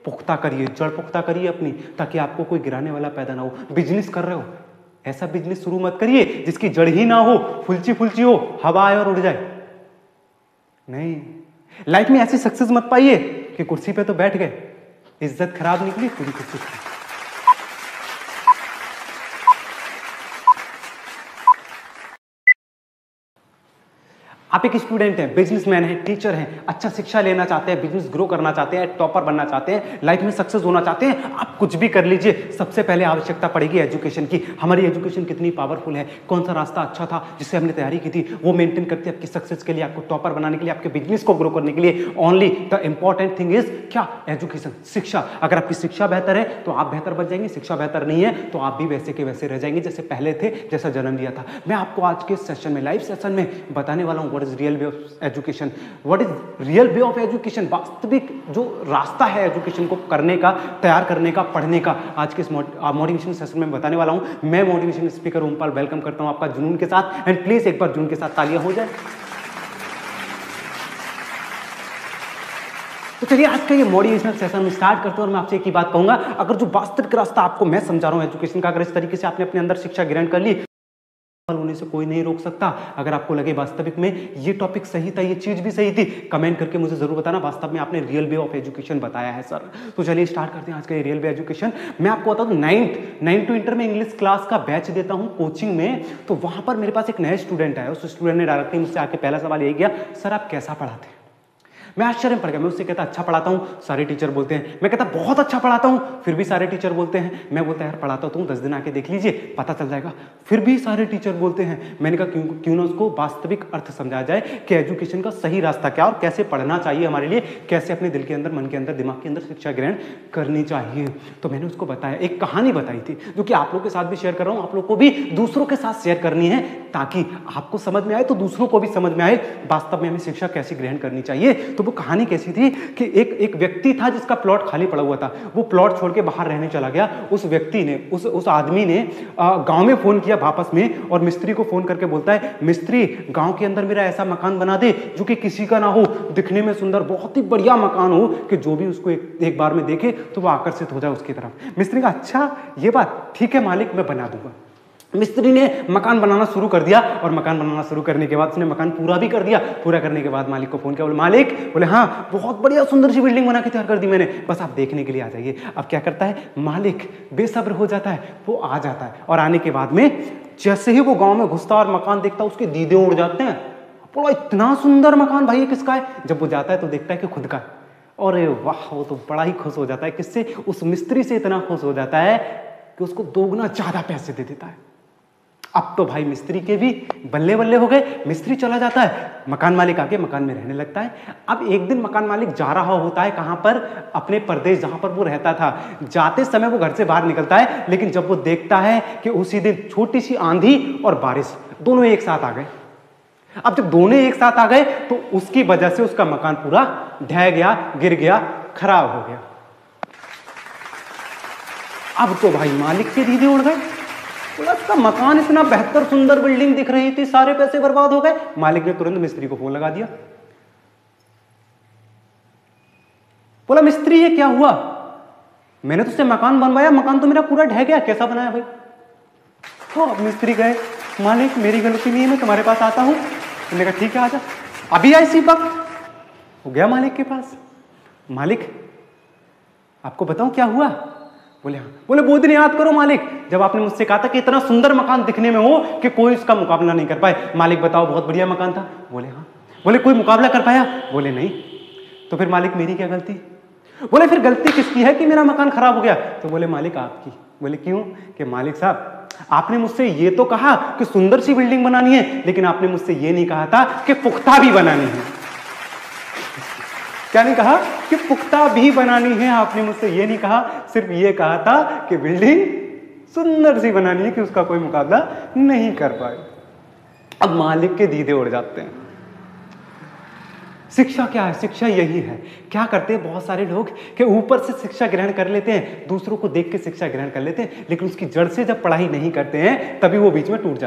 पुख्ता करिए, जड़ पुख्ता करिए अपनी, ताकि आपको कोई गिराने वाला पैदा ना हो। बिजनेस कर रहे हो, ऐसा बिजनेस शुरू मत करिए जिसकी जड़ ही ना हो, फुलची फुलची हो, हवा आए और उड़ जाए। नहीं, लाइफ में ऐसी सक्सेस मत पाइए कि कुर्सी पे तो बैठ गए, इज्जत खराब निकली, पूरी कुर्सी खराब। आप एक स्टूडेंट हैं, बिजनेसमैन हैं, टीचर हैं, अच्छा शिक्षा लेना चाहते हैं, बिजनेस ग्रो करना चाहते हैं, टॉपर बनना चाहते हैं, लाइफ में सक्सेस होना चाहते हैं, आप कुछ भी कर लीजिए। सबसे पहले आवश्यकता पड़ेगी एजुकेशन की। हमारी एजुकेशन कितनी पावरफुल है, कौन सा रास्ता अच्छा था जिससे हमने तैयारी की थी, वो मेंटेन करते हैं आपकी सक्सेस के लिए, आपको टॉपर बनाने के लिए, आपके बिजनेस को ग्रो करने के लिए। Only the important thing is क्या? एजुकेशन, शिक्षा। अगर आपकी शिक्षा बेहतर है तो आप बेहतर बन जाएंगे, शिक्षा बेहतर नहीं है तो आप भी वैसे के वैसे रह जाएंगे जैसे पहले थे, जैसा जन्म लिया था। मैं आपको आज के सेशन में, लाइव सेशन में बताने वाला हूं what is real way of education. What is real way of education, वास्तविक जो रास्ता है एजुकेशन को करने का, तैयार करने का, पढ़ने का, आज के इस मोटिवेशन सेशन में बताने वाला हूं। मैं मोटिवेशन स्पीकर ओमपाल वेलकम करता हूं आपका जुनून के साथ। एंड प्लीज एक बार जुनून के साथ तालियां हो जाए। तो चलिए आज का ये मोटिवेशनल सेशन में स्टार्ट करते हैं और मैं आपसे एक ही बात कहूंगा, अगर जो वास्तविक रास्ता आपको मैं समझा रहा हूं एजुकेशन का, अगर इस तरीके से आपने अपने अंदर शिक्षा ग्रहण कर ली, होने से कोई नहीं रोक सकता। अगर आपको लगे वास्तविक में ये टॉपिक सही था, ये चीज भी सही थी, कमेंट करके मुझे जरूर बताना वास्तव में आपने रियल वे ऑफ एजुकेशन बताया है सर। तो चलिए स्टार्ट करते हैं आज का ये रियल वे एजुकेशन। मैं आपको बता दूं, 9 to इंटर में इंग्लिश क्लास का बैच देता हूं कोचिंग में। तो वहां पर मेरे पास एक नया स्टूडेंट है, उस स्टूडेंट ने डायरेक्टली मुझसे आके पहला सवाल यही किया, सर आप कैसा पढ़ाते हैं? मैं आश्चर्य में पड़ गया। मैं उससे कहता अच्छा पढ़ाता हूँ, सारे टीचर बोलते हैं। मैं कहता बहुत अच्छा पढ़ाता हूँ, फिर भी सारे टीचर बोलते हैं। मैं बोलता यार पढ़ाता तो हूँ, 10 दिन आके देख लीजिए, पता चल जाएगा, फिर भी सारे टीचर बोलते हैं। मैंने कहा क्यों ना उसको वास्तविक अर्थ समझाया जाए कि एजुकेशन का सही रास्ता क्या और कैसे पढ़ना चाहिए हमारे लिए, कैसे अपने दिल के अंदर, मन के अंदर, दिमाग के अंदर शिक्षा ग्रहण करनी चाहिए। तो मैंने उसको बताया, एक कहानी बताई थी जो कि आप लोग के साथ भी शेयर कर रहा हूँ, आप लोग को भी दूसरों के साथ शेयर करनी है ताकि आपको समझ में आए तो दूसरों को भी समझ में आए वास्तव में हमें शिक्षा कैसे ग्रहण करनी चाहिए। तो वो कहानी कैसी थी कि एक व्यक्ति था जिसका प्लॉट खाली पड़ा हुआ था। वो प्लॉट छोड़ के बाहर रहने चला गया। उस व्यक्ति ने, उस आदमी ने गांव में फोन किया वापस में और मिस्त्री को फोन करके बोलता है, मिस्त्री गांव के अंदर मेरा ऐसा मकान बना दे जो कि किसी का ना हो, दिखने में सुंदर, बहुत ही बढ़िया मकान हो कि जो भी उसको एक बार में देखे तो वो आकर्षित हो जाए उसकी तरफ। मिस्त्री का अच्छा ये बात ठीक है मालिक, मैं बना दूंगा। मिस्त्री ने मकान बनाना शुरू कर दिया और मकान बनाना शुरू करने के बाद उसने मकान पूरा भी कर दिया। पूरा करने के बाद मालिक को फोन किया, बोले मालिक, बोले हाँ बहुत बढ़िया सुंदर सी बिल्डिंग बना के तैयार कर दी मैंने, बस आप देखने के लिए आ जाइए। अब क्या करता है मालिक, बेसब्र हो जाता है, वो आ जाता है और आने के बाद में जैसे ही वो गांव में घुसता और मकान देखता है उसके दीदे उड़ जाते हैं। बोला इतना सुंदर मकान भाई ये किसका है? जब वो जाता है तो देखता है कि खुद का। अरे वाह, वो तो बड़ा ही खुश हो जाता है। किससे? उस मिस्त्री से इतना खुश हो जाता है कि उसको दोगुना ज्यादा पैसे दे देता है। अब तो भाई मिस्त्री के भी बल्ले बल्ले हो गए। मिस्त्री चला जाता है, मकान मालिक आके मकान में रहने लगता है। अब एक दिन मकान मालिक जा रहा होता है कहां पर? अपने प्रदेश जहां पर वो रहता था। जाते समय वो घर से बाहर निकलता है, लेकिन जब वो देखता है कि उसी दिन छोटी सी आंधी और बारिश दोनों एक साथ आ गए। अब जब दोनों एक साथ आ गए तो उसकी वजह से उसका मकान पूरा ढह गया, गिर गया, खराब हो गया। अब तो भाई मालिक के दीदे उड़ गए। उसका मकान इतना बेहतर सुंदर बिल्डिंग दिख रही थी, सारे पैसे बर्बाद हो गए। मालिक ने तुरंत मिस्त्री को फोन लगा दिया। बोला मिस्त्री ये क्या हुआ? मैंने तुझसे मकान बनवाया, मकान तो मेरा पूरा ढह गया, कैसा बनाया भाई? तो अब मिस्त्री गए, मालिक मेरी गलती नहीं है, मैं तुम्हारे पास आता हूं। मैंने कहा ठीक है आजा। अभी आई इसी वक्त हो गया मालिक के पास। मालिक आपको बताऊं क्या हुआ? बोले हाँ। बोले वो दिन याद करो मालिक जब आपने मुझसे कहा था कि इतना सुंदर मकान दिखने में हो कि कोई इसका मुकाबला नहीं कर पाए। मालिक बताओ बहुत बढ़िया मकान था। बोले हाँ। बोले कोई मुकाबला कर पाया? बोले नहीं। तो फिर मालिक मेरी क्या गलती? बोले फिर गलती किसकी है कि मेरा मकान खराब हो गया? तो बोले मालिक आपकी। बोले क्यों? कि मालिक साहब आपने मुझसे ये तो कहा कि सुंदर सी बिल्डिंग बनानी है, लेकिन आपने मुझसे ये नहीं कहा था कि पुख्ता भी बनानी है। क्या नहीं कहा? कि पुख्ता भी बनानी है। आपने मुझसे ये नहीं कहा, सिर्फ ये कहा था कि बिल्डिंग सुंदर सी बनानी है कि उसका कोई मुकाबला नहीं कर पाए। अब मालिक के दीदे उड़ जाते हैं। शिक्षा क्या है? शिक्षा यही है। क्या करते हैं बहुत सारे लोग कि ऊपर से शिक्षा ग्रहण कर लेते हैं, दूसरों को देख के शिक्षा ग्रहण कर लेते हैं, लेकिन उसकी जड़ से जब पढ़ाई नहीं करते हैं तभी वो बीच में टूट जाते हैं।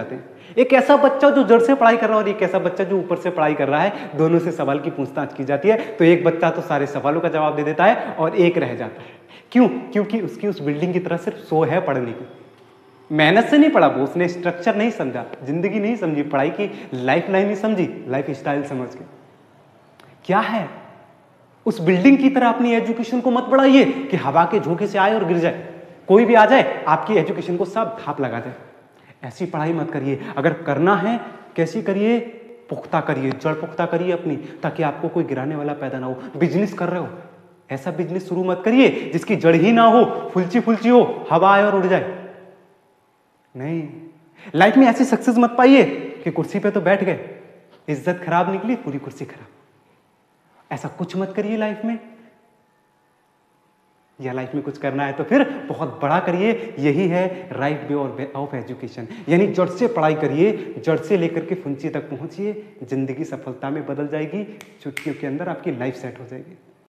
एक ऐसा बच्चा जो जड़ से पढ़ाई कर रहा है और एक ऐसा बच्चा जो ऊपर से पढ़ाई कर रहा है, दोनों से सवाल की पूछताछ की जाती है। तो एक बच्चा तो सारे सवालों का जवाब दे देता है और एक रह जाता है। क्यों? क्योंकि उसकी उस बिल्डिंग की तरह सिर्फ सो है पढ़ने की, मेहनत से नहीं पढ़ा वो, उसने स्ट्रक्चर नहीं समझा, जिंदगी नहीं समझी, पढ़ाई की लाइफ लाइन नहीं समझी, लाइफ स्टाइल समझ के। क्या है? उस बिल्डिंग की तरह अपनी एजुकेशन को मत बढ़ाइए कि हवा के झोंके से आए और गिर जाए, कोई भी आ जाए आपकी एजुकेशन को सब धाप लगा जाए। ऐसी पढ़ाई मत करिए। अगर करना है कैसी करिए? पुख्ता करिए, जड़ पुख्ता करिए अपनी, ताकि आपको कोई गिराने वाला पैदा ना हो। बिजनेस कर रहे हो, ऐसा बिजनेस शुरू मत करिए जिसकी जड़ ही ना हो, फुलची फुलची हो, हवा आए और उड़ जाए। नहीं, लाइफ में ऐसी सक्सेस मत पाइए कि कुर्सी पे तो बैठ गए, इज्जत खराब निकली, पूरी कुर्सी खराब। ऐसा कुछ मत करिए लाइफ में। या लाइफ में कुछ करना है तो फिर बहुत बड़ा करिए। यही है राइट वे ऑफ एजुकेशन, यानी जड़ से पढ़ाई करिए, जड़ से लेकर के फुंसी तक पहुंचिए। जिंदगी सफलता में बदल जाएगी, चुटकियों के अंदर आपकी लाइफ सेट हो जाएगी।